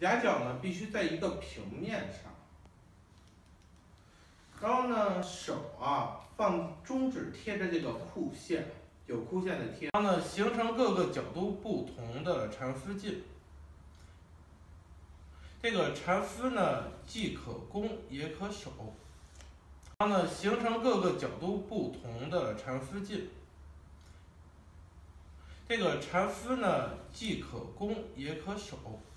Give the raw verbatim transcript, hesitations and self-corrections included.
夹角呢必须在一个平面上，然后呢手啊放中指贴着这个裤线，有裤线的贴，然后呢形成各个角度不同的缠丝劲。这个缠丝呢既可攻也可守，然后呢形成各个角度不同的缠丝劲。这个缠丝呢既可攻也可守。